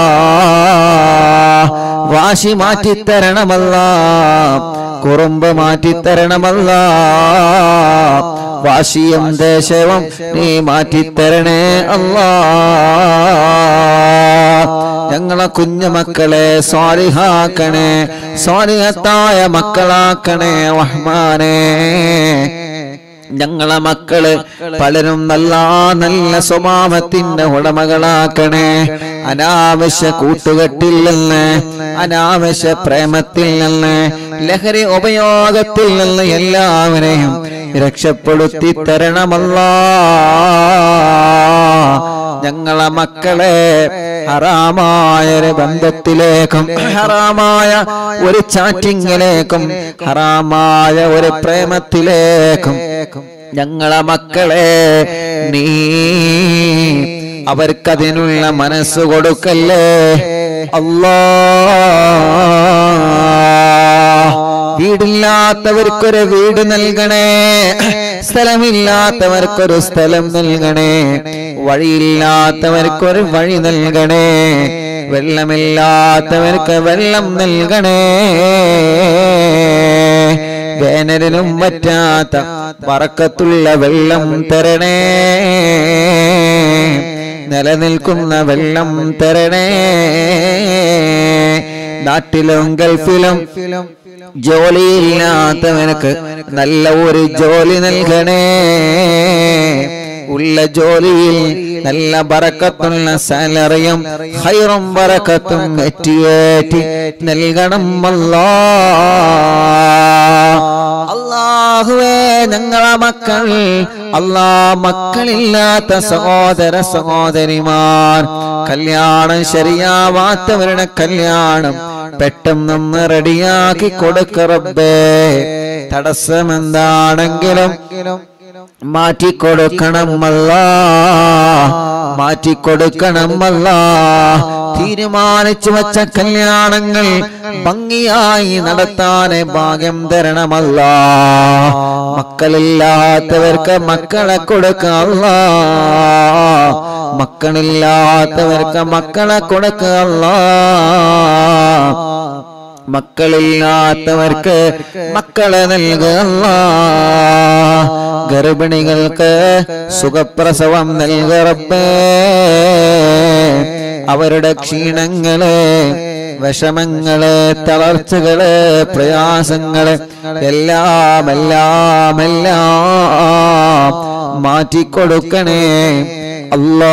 വാശി മാറ്റിത്തരണമല്ലാ. കുറുമ്പ് മാറ്റിത്തരണമല്ലാ. വാശിയും ദേശവും നീ മാറ്റിത്തരണേ അല്ലാ. ഞങ്ങളെ കുഞ്ഞുമക്കളെ സ്വാലിഹാക്കണേ, സ്വാലിഹത്തായ മക്കളാക്കണേ റഹ്മാനേ. ഞങ്ങളെ മക്കള് പലരും നല്ല നല്ല സ്വഭാവത്തിന്റെ ഉടമകളാക്കണേ. അനാവശ്യ കൂട്ടുകെട്ടിൽ നിന്ന്, അനാവശ്യ പ്രേമത്തിൽ നിന്ന്, ലഹരി ഉപയോഗത്തിൽ നിന്ന് എല്ലാവരെയും രക്ഷപ്പെടുത്തി തരണമല്ലാ. ഞങ്ങളെ മക്കളെ ഹറാമായ ഒരു ബന്ധത്തിലേക്കും, ഹറാമായ ഒരു ചാറ്റിങ്ങിലേക്കും, ഹറാമായ ഒരു പ്രേമത്തിലേക്കും ഞങ്ങളെ മക്കളെ നീ അവർക്കതിനുള്ള മനസ്സ് കൊടുക്കല്ലേ അല്ലാ. വീടില്ലാത്തവർക്കൊരു വീട് നൽകണേ, സ്ഥലമില്ലാത്തവർക്കൊരു സ്ഥലം നൽകണേ, വഴിയില്ലാത്തവർക്കൊരു വഴി നൽകണേ, വെള്ളമില്ലാത്തവർക്ക് വെള്ളം നൽകണേ. വേനലിനും പറ്റാത്ത ബറക്കത്തുള്ള വെള്ളം തരണേ, നിലനിൽക്കുന്ന വെള്ളം തരണേ. നാട്ടിലും ഗൾഫിലും ജോലിയില്ലാത്തവനക്ക് നല്ല ഒരു ജോലി നൽകണേ. ഉള്ള ജോലിയിൽ നല്ല ബറക്കത്തുള്ള സാലറിയും ഖൈറും ബറക്കത്തും ഏറ്റി നൽകണം അല്ലാ. അല്ലാഹുവേ ഞങ്ങളെ മക്കൾ, അല്ലാ മക്കളില്ലാത്ത സഹോദര സഹോദരിമാർ, കല്യാണം ശരിയാവാത്തവരുടെ കല്യാണം പെട്ടെന്ന് റെഡിയാക്കി കൊടുക്ക റബ്ബേ. തടസ്സമെന്താണെങ്കിലും മാറ്റിക്കൊടുക്കണം അല്ലാ, മാറ്റിക്കൊടുക്കണം അല്ലാ. തീരുമാനിച്ചു വച്ച കല്യാണങ്ങൾ ഭംഗിയായി നടത്താൻ ഭാഗ്യം തരണമല്ലാ. മക്കളില്ലാത്തവർക്ക് മക്കളെ കൊടുക്കുക അല്ലാ, മക്കളില്ലാത്തവർക്ക് മക്കളെ കൊടുക്കുക അല്ലാ. മക്കളില്ലാത്തവർക്ക് മക്കളെ നൽകുക അല്ലാ. ഗർഭിണികൾക്ക് സുഖപ്രസവം നൽകുക റബ്ബേ. അവരുടെ ക്ഷീണങ്ങള്, വിഷമങ്ങള്, തളർച്ചകള്, പ്രയാസങ്ങള് എല്ലാം എല്ലാം എല്ലാം മാറ്റിക്കൊടുക്കണേ അല്ലാ.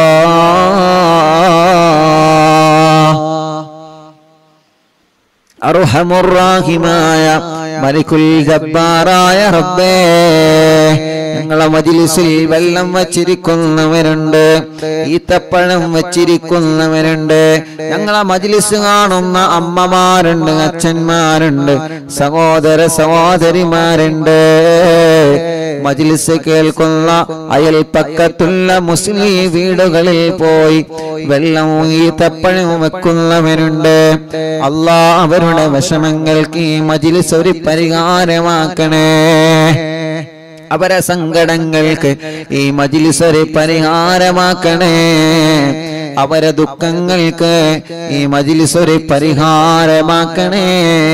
അർഹമുർറാഹിമായ മലിക്കുൽ ജബ്ബാറായ റബ്ബേ, ഞങ്ങളെ മജ്ലിസിൽ വെള്ളം വച്ചിരിക്കുന്നവരുണ്ട്, ഈത്തപ്പഴം വച്ചിരിക്കുന്നവരുണ്ട്, ഞങ്ങളെ മജ്ലിസ് കാണുന്ന അമ്മമാരുണ്ട്, അച്ഛന്മാരുണ്ട്, സഹോദര സഹോദരിമാരുണ്ട്. മജ്ലിസ് കേൾക്കുന്ന അയൽപ്പക്കത്തുള്ള മുസ്ലിം വീടുകളിൽ പോയി വെള്ളം ഈത്തപ്പഴം വെക്കുന്നവരുണ്ട്. അല്ലാ അവരുടെ വിഷമങ്ങൾക്ക് ഈ മജ്ലിസ് ഒരു പരിഹാരമാക്കണേ. അവരെ സങ്കടങ്ങൾക്ക് ഈ മജ്ലിസ് ഒരു പരിഹാരമാക്കണേ. അവരെ ദുഃഖങ്ങൾക്ക് ഈ മജ്ലിസ് ഒരു പരിഹാരമാക്കണേ.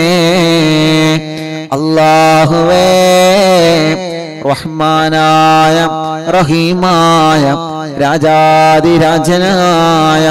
അല്ലാഹുവേ റഹ്മാനായ റഹീമായ രാജാതിരാജനായ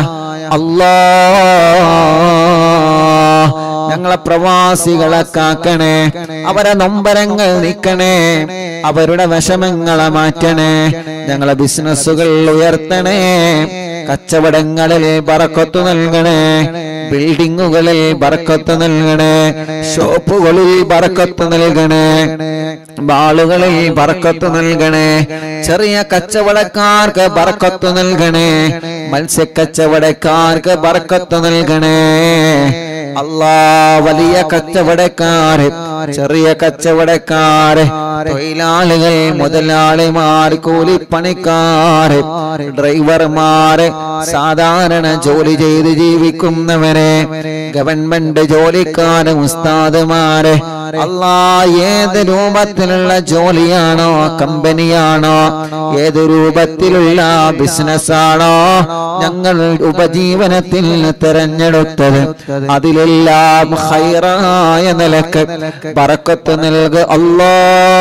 അല്ലാഹ്, ഞങ്ങളെ പ്രവാസികളെ കാക്കണേ. അവരെ നൊമ്പരങ്ങൾ നീക്കണേ, അവരുടെ വിഷമങ്ങളെ മാറ്റണേ. ഞങ്ങളെ ബിസിനസ്സുകൾ ഉയർത്തണേ, കച്ചവടങ്ങളിൽ ബറക്കത്ത് നൽകണേ, ബിൽഡിങ്ങുകളിൽ ബർക്കത്ത് നൽകണേ, ഷോപ്പുകളിൽ ബർക്കത്ത് നൽകണേ, ബാളുകളിൽ ബർക്കത്ത് നൽകണേ, ചെറിയ കച്ചവടക്കാർക്ക് ബർക്കത്ത് നൽകണേ, മത്സ്യക്കച്ചവടക്കാർക്ക് ബർക്കത്ത് നൽകണേ. അല്ലാ, വലിയ കച്ചവടക്കാര്, ചെറിയ കച്ചവടക്കാര്, തൊഴിലാളികൾ, മുതലാളിമാർ, കൂലിപ്പണിക്കാര്, ഡ്രൈവർമാര്, സാധാരണ ജോലി ചെയ്ത് ജീവിക്കുന്നവരെ, ഗവൺമെന്റ് ജോലിക്കാര്, ഉസ്താദുമാര്, അല്ലാ, ഏത് രൂപത്തിലുള്ള ജോലിയാണോ, കമ്പനിയാണോ, ഏത് രൂപത്തിലുള്ള ബിസിനസ്സാണോ ഞങ്ങൾ ഉപജീവനത്തിൽ തിരഞ്ഞെടുത്തത്, അതിലെല്ലാം ഖൈറായ നിലക്ക് ബറക്കത്ത് നൽക അല്ലാ,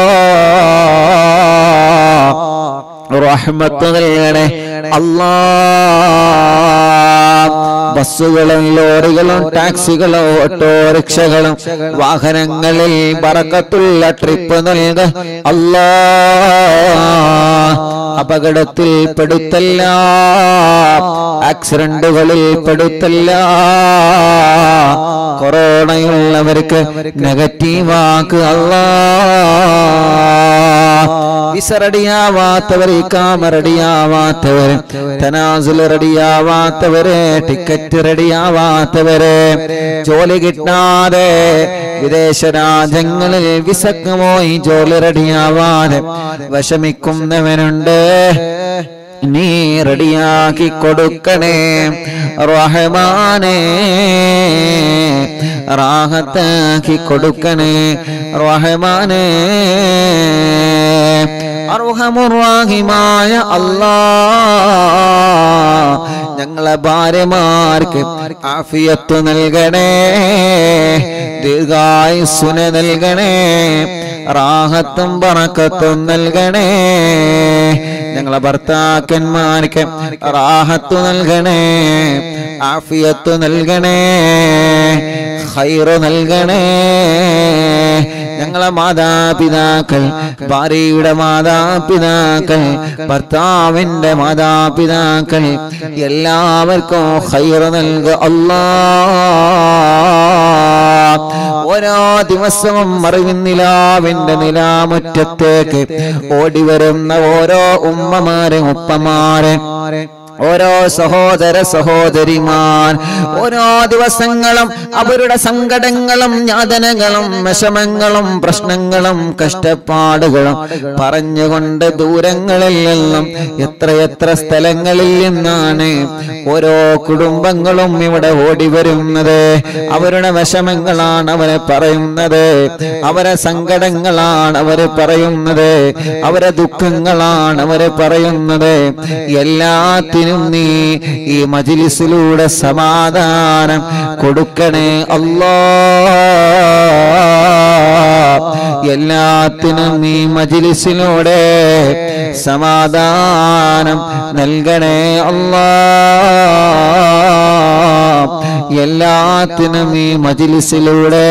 റഹ്മത്ത് നൽകണേ അല്ലാ. ബസ്സുകളും ലോറികളും ടാക്സികളും ഓട്ടോറിക്ഷകളും വാഹനങ്ങളിൽ ബറക്കത്തുള്ള ട്രിപ്പ് നൽക അല്ലാ. അപകടത്തിൽ പെടുത്തല്ല, ആക്സിഡന്റുകളിൽ പെടുത്തല്ല, കൊറോണയുള്ളവർക്ക് നെഗറ്റീവാക്ക് അല്ലാ. വിസ റെഡിയാവാത്തവര്, ഇഖാമ റെഡിയാവാത്തവര്, തനാസുൽ റെഡിയാവാത്തവര്, ടിക്കറ്റ് റെഡിയാവാത്തവര്, ജോലി കിട്ടാതെ വിദേശ രാജ്യങ്ങളിൽ വിസക്ക് പോയി ജോലി റെഡിയാവാതെ വിഷമിക്കുന്നവനുണ്ട്, നീ റെഡിയാക്കി കൊടുക്കണേ റഹ്മാനേ, റാഹത്താക്കി കൊടുക്കണേ റഹ്മാനേ. അർഹമുർ-റഹീമായ അല്ലാഹ്, ഞങ്ങളെ ഭാര്യമാർക്ക് ആഫിയത്ത് നൽകണേ, ദീർഘായുസ്സുന നൽകണേ, റാഹത്തും ബറക്കത്തും നൽകണേ. ഞങ്ങളെ ഭർത്താക്കന്മാർക്ക് റാഹത്ത് നൽകണേ, ആഫിയത്ത് നൽകണേ, ഖൈറ് നൽകണേ. ഞങ്ങളെ മാതാപിതാക്കൾ, ഭാര്യയുടെ മാതാപിതാക്കൾ, ഭർത്താവിന്റെ മാതാപിതാക്കൾ, എല്ലാവർക്കും ഖൈറ് നൽകുക അല്ലാഹ്. ഓരോ ദിവസവും അറിവിന്നിലാവിന്റെ നിലാമുറ്റത്തേക്ക് ഓടി വരുന്ന ഓരോ ഉമ്മമാരെ, ഉപ്പമാരെ, ഓരോ സഹോദര സഹോദരിമാർ, ഓരോ ദിവസങ്ങളും അവരുടെ സങ്കടങ്ങളും യാതനകളും വിഷമങ്ങളും പ്രശ്നങ്ങളും കഷ്ടപ്പാടുകളും പറഞ്ഞുകൊണ്ട് ദൂരങ്ങളിൽ നിന്നും എത്രയെത്ര സ്ഥലങ്ങളിൽ നിന്നാണ് ഓരോ കുടുംബങ്ങളും ഇവിടെ ഓടി വരുന്നത്. അവരുടെ വിഷമങ്ങളാണ് അവരെ പറയുന്നത്, അവരെ സങ്കടങ്ങളാണ് അവരെ പറയുന്നത്, അവരെ ദുഃഖങ്ങളാണ് അവരെ പറയുന്നത്. എല്ലാത്തിനും നീ ഈ മജ്‌ലിസിലൂടെ സമാധാനം കൊടുക്കണേ അല്ലാഹ്. എല്ലാത്തിനും നീ മജ്‌ലിസിലൂടെ സമാധാനം നൽകണേ അല്ലാഹ്. എല്ലാത്തിനും നീ മജ്‌ലിസിലൂടെ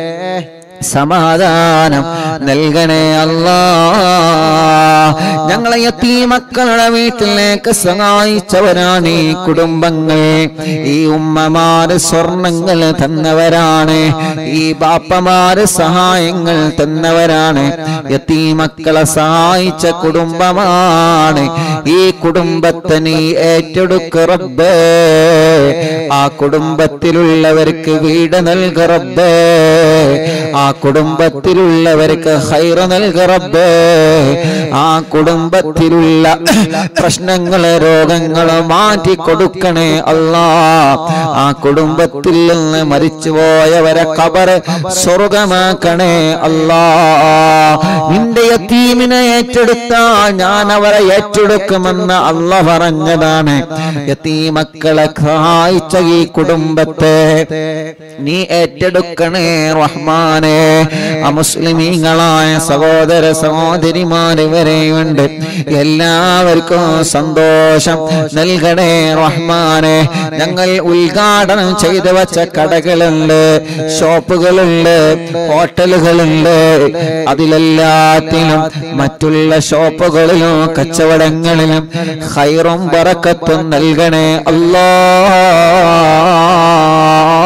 സമാധാനം നൽകണേ അല്ലാഹ്. ഞങ്ങളെ യതീമക്കളുടെ വീട്ടിലേക്ക് സഹായിച്ചവരാണ് ഈ കുടുംബങ്ങൾ. ഈ ഉമ്മമാര് സ്വർണങ്ങൾ തന്നവരാണ്, ഈ ബാപ്പമാര് സഹായങ്ങൾ തന്നവരാണ്. യതീമക്കളെ സഹായിച്ച കുടുംബമാണ്. ഈ കുടുംബത്തെ നീ ഏറ്റെടുക്ക റബ്ബേ. ആ കുടുംബത്തിലുള്ളവർക്ക് വീട് നൽക റബ്ബേ. ആ കുടുംബത്തിലുള്ളവർക്ക് ഖൈറ് നൽക റബ്ബേ. ആ കുടുംബത്തിലുള്ള പ്രശ്നങ്ങളെ, രോഗങ്ങളെ മാറ്റി കൊടുക്കണേ അല്ലാഹ്. ആ കുടുംബത്തിൽ നിന്ന് മരിച്ചുപോയവരെ ഖബർ സ്വർഗമാക്കണേ അല്ലാഹ്. നിന്റെ യതീമിനെ ഏറ്റെടുത്താൽ ഞാൻ അവരെ ഏറ്റെടുക്കുമെന്ന് അല്ലാഹ് പറഞ്ഞതാണ്. യതീമക്കളെ സഹായിച്ച ഈ കുടുംബത്തെ നീ ഏറ്റെടുക്കണേ റഹ്മാനേ. അമുസ്ലിമീങ്ങളായ സഹോദര സഹോദരിമാര് വരെയുണ്ട്, എല്ലാവർക്കും സന്തോഷം നൽകണേ റഹ്മാനേ. ഞങ്ങൾ ഉദ്ഘാടനം ചെയ്തു വച്ച കടകളുണ്ട്, ഷോപ്പുകളുണ്ട്, ഹോട്ടലുകളുണ്ട്. അതിലെല്ലാത്തിലും മറ്റുള്ള ഷോപ്പുകളിലും കച്ചവടങ്ങളിലും ഖൈറും ബറക്കത്തും നൽകണേ അല്ലാഹ്.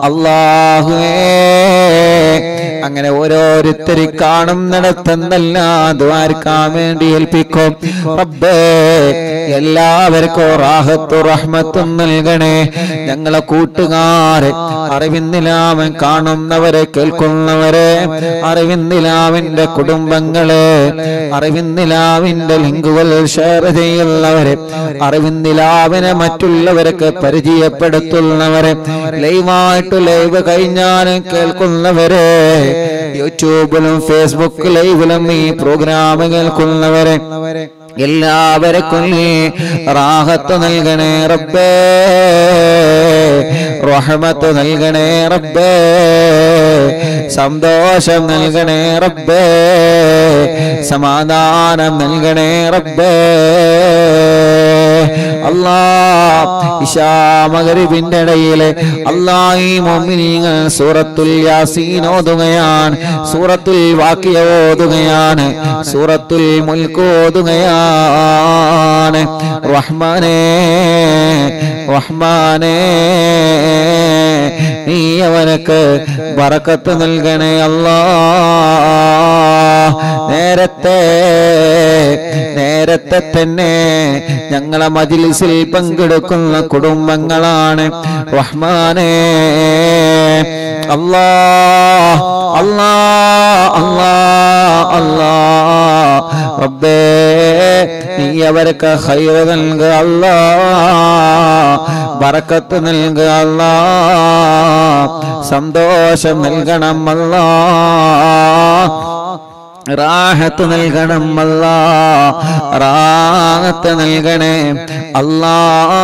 അല്ലാഹുവേ അങ്ങനെ ഓരോരുത്തരെ കാണുന്നിടത്തെന്നെല്ലാം ദ്വാരക്കാൻ വേണ്ടി ഏൽപ്പിക്കും റബ്ബേ എല്ലാവർക്കും റാഹത്തും റഹ്മത്തും നൽകണേ ഞങ്ങളെ കൂട്ടുകാരെ അറിവിന്ദിലാവൻ കാണുന്നവരെ കേൾക്കുന്നവരെ അറിവിന്ദിലാവിന്റെ കുടുംബങ്ങളെ അറിവിന്ദിലാവിന്റെ ലിങ്കുകൾ ഷെയർ ചെയ്യുന്നവരെ അറിവിന്ദിലാവിനെ മറ്റുള്ളവർക്ക് പരിചയപ്പെടുത്തുന്നവരെ ലൈവായിട്ട് ലൈവ് കഴിഞ്ഞാലും കേൾക്കുന്നവരെ യൂട്യൂബിലും ഫേസ്ബുക്ക് ലൈവിലും ഈ പ്രോഗ്രാം കേൾക്കുന്നവരെ എല്ലാവർക്കും റാഹത്ത് നൽകണേ റബ്ബേ റഹ്മത്ത് നൽകണേ റബ്ബേ സന്തോഷം നൽകണേ റബ്ബേ സമാധാനം നൽകണേ റബ്ബേ അല്ലാഹ് ഇശാ മഗ്രിബിന്റെ ഇടയിലെ അല്ലാഹ് ഈ മുഅ്മിനീങ്ങൾ സൂറത്തുൽ യാസീൻ ഓതുകയാണ് സൂറത്തുൽ വാഖിയ ഓതുകയാണ് സൂറത്തുൽ മുൽക്ക് ഓതുകയാണ് റഹ്മാനേ റഹ്മാനേ നീ അവനക്ക് ബറക്കത്ത് നൽകണേ അല്ലാഹ് നേരത്തെ തന്നെ ഞങ്ങളെ മജ്ലിസിൽ പങ്കെടുക്കുന്ന കുടുംബങ്ങളാണ് റഹ്മാനേ അല്ലാഹ് അല്ലാഹ് അല്ലാഹ് അല്ലാഹ് റബ്ബേ നീ അവർക്ക് ഖൈർ നൽകുക അല്ലാഹ് ബറക്കത്ത് നൽകുക അല്ലാഹ് സന്തോഷം നൽകണം അല്ലാഹ് റാഹത്ത് നൽകണം അല്ലാഹ് റാഹത്ത് നൽകണേ അല്ലാഹ്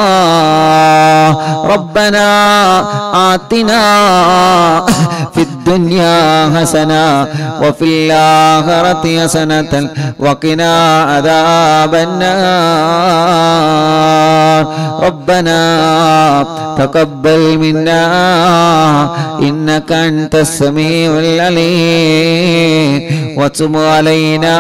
റബ്ബനാ ആതിനാ ഫിദ്ദുനിയാ ഹസന വഫിൽ ആഖിറതി ഹസനതൻ വഖിനാ അദാബന്നാർ റബ്ബനാ തഖബ്ബൽ മിന്നാ ഇന്നക അൻതസ് സമീഉൽ അലീം وتب علينا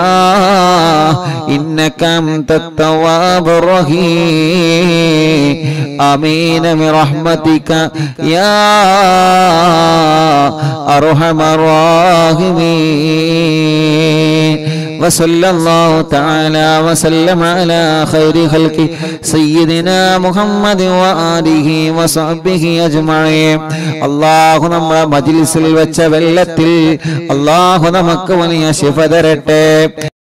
إنك أنت التواب الرحيم آمين برحمتك يا أرحم الراحمين وصلى الله تعالى وسلم على خير خلقه سيدنا محمد وآله وصحبه أجمعين الله നമ്മുടെ മജ്ലിസിൽ വെച്ച വെള്ളത്തിൽ അല്ലാഹു നമുക്ക് വലിയ ശിഫ തരട്ടെ.